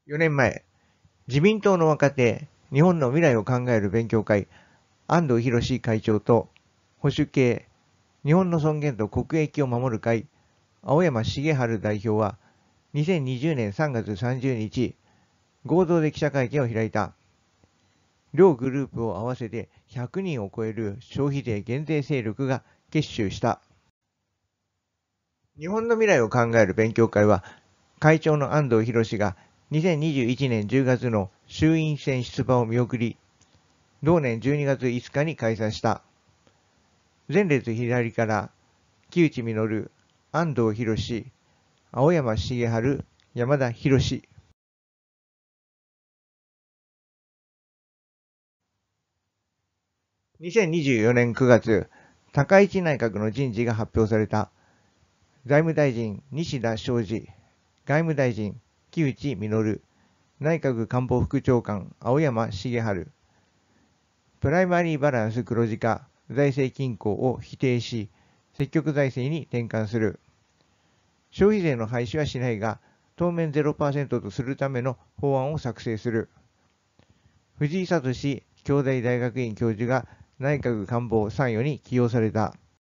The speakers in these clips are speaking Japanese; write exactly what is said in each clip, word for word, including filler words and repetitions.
よねんまえ、自民党の若手、日本の未来を考える勉強会、安藤博会長と、保守系、日本の尊厳と国益を守る会、青山茂春代表は、にせんにじゅうねんさんがつさんじゅうにち、合同で記者会見を開いた。両グループを合わせてひゃくにんを超える消費税減税勢力が結集した。日本の未来を考える勉強会は、会長の安藤博がにせんにじゅういちねんじゅうがつの衆院選出馬を見送り、同年じゅうにがついつかに開催した。前列左から、木内稔、安藤博、青山茂春、山田博。にせんにじゅうよねんくがつ、高市内閣の人事が発表された。財務大臣、西田昌司、外務大臣、木内稔、内閣官房副長官、青山茂春。プライマリーバランス黒字化、財政均衡を否定し、積極財政に転換する。消費税の廃止はしないが、当面 ゼロパーセント とするための法案を作成する。藤井聡京大大学院教授が内閣官房参与に起用された。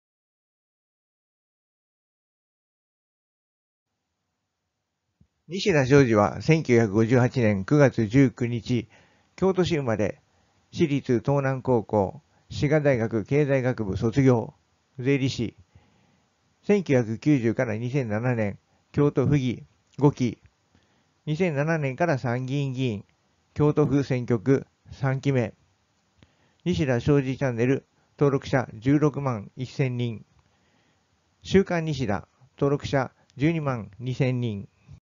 西田昌司はせんきゅうひゃくごじゅうはちねんくがつじゅうくにち、京都市生まれ、私立東南高校、滋賀大学経済学部卒業、税理士。せんきゅうひゃくきゅうじゅうからにせんななねん、京都府議ごき。にせんななねんから参議院議員、京都府選挙区さんきめ。西田昌司チャンネル、登録者じゅうろくまんせんにん。週刊西田、登録者じゅうにまんにせんにん。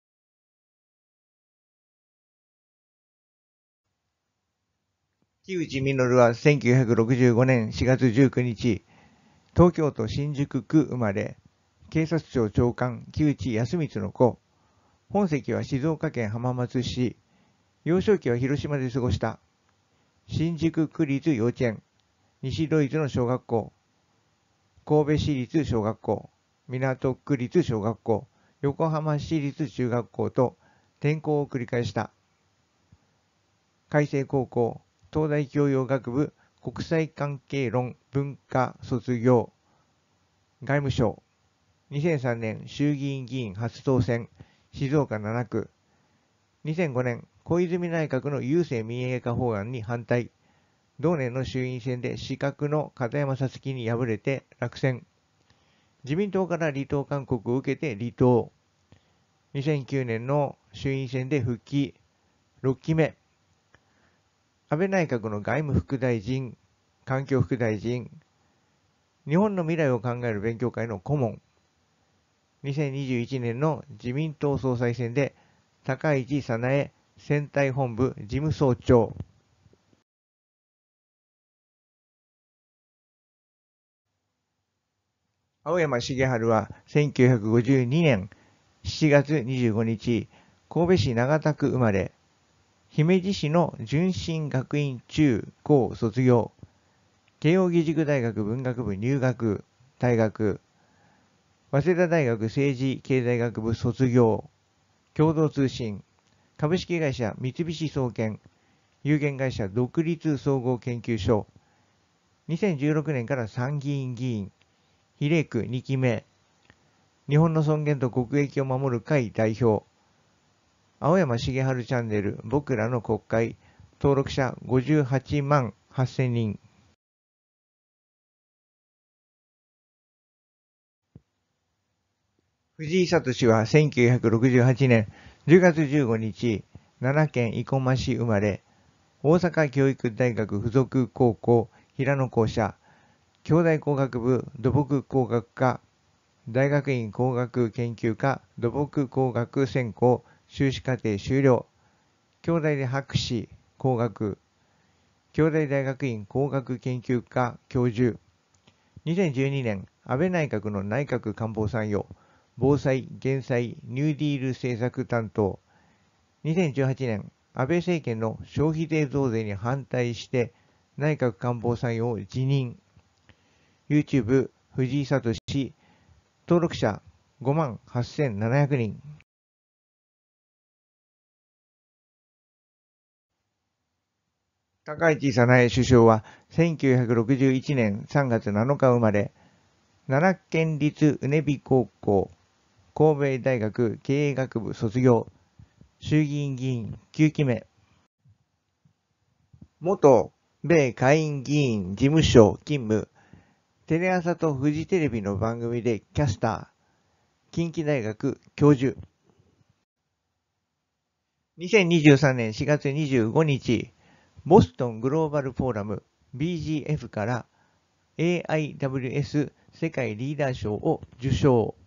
木内稔はせんきゅうひゃくろくじゅうごねんしがつじゅうくにち、東京都新宿区生まれ、警察庁長官木内康光の子。本籍は静岡県浜松市。幼少期は広島で過ごした。新宿区立幼稚園、西ドイツの小学校、神戸市立小学校、港区立小学校、横浜市立中学校と転校を繰り返した。開成高校、東大教養学部国際関係論文科卒業。外務省。にせんさんねん衆議院議員初当選、静岡ななく。にせんごねん小泉内閣の郵政民営化法案に反対。同年の衆院選で刺客の片山さつきに敗れて落選。自民党から離党勧告を受けて離党。にせんきゅうねんの衆院選で復帰。ろっきめ。安倍内閣の外務副大臣、環境副大臣、日本の未来を考える勉強会の顧問。にせんにじゅういちねんの自民党総裁選で高市早苗選対本部事務総長。青山茂春はせんきゅうひゃくごじゅうにねんしちがつにじゅうごにち、神戸市長田区生まれ、姫路市の純真学院中高卒業、慶應義塾大学文学部入学、大学、早稲田大学政治経済学部卒業、共同通信、株式会社三菱総研、有限会社独立総合研究所、にせんじゅうろくねんから参議院議員、比例区にきめ、日本の尊厳と国益を守る会代表、青山茂春チャンネル、僕らの国会、登録者ごじゅうはちまんはっせんにん。藤井聡はせんきゅうひゃくろくじゅうはちねんじゅうがつじゅうごにち、奈良県生駒市生まれ、大阪教育大学附属高校平野校舎、京大工学部土木工学科、大学院工学研究科土木工学専攻修士課程修了、京大で博士工学、京大大学院工学研究科教授。にせんじゅうにねん安倍内閣の内閣官房参与、防災・減災・ニューディール政策担当。にせんじゅうはちねん安倍政権の消費税増税に反対して内閣官房参与を辞任。YouTube 藤井聡、登録者ごまんはっせんななひゃくにん。 高市早苗首相はせんきゅうひゃくろくじゅういちねんさんがつなのか生まれ、奈良県立うねび高校、神戸大学経営学部卒業、衆議院議員きゅうきめ、元米下院議員事務所勤務、テレ朝とフジテレビの番組でキャスター、近畿大学教授。にせんにじゅうさんねんしがつにじゅうごにち、ボストングローバルフォーラム ビージーエフ から エーアイダブリューエス 世界リーダー賞を受賞。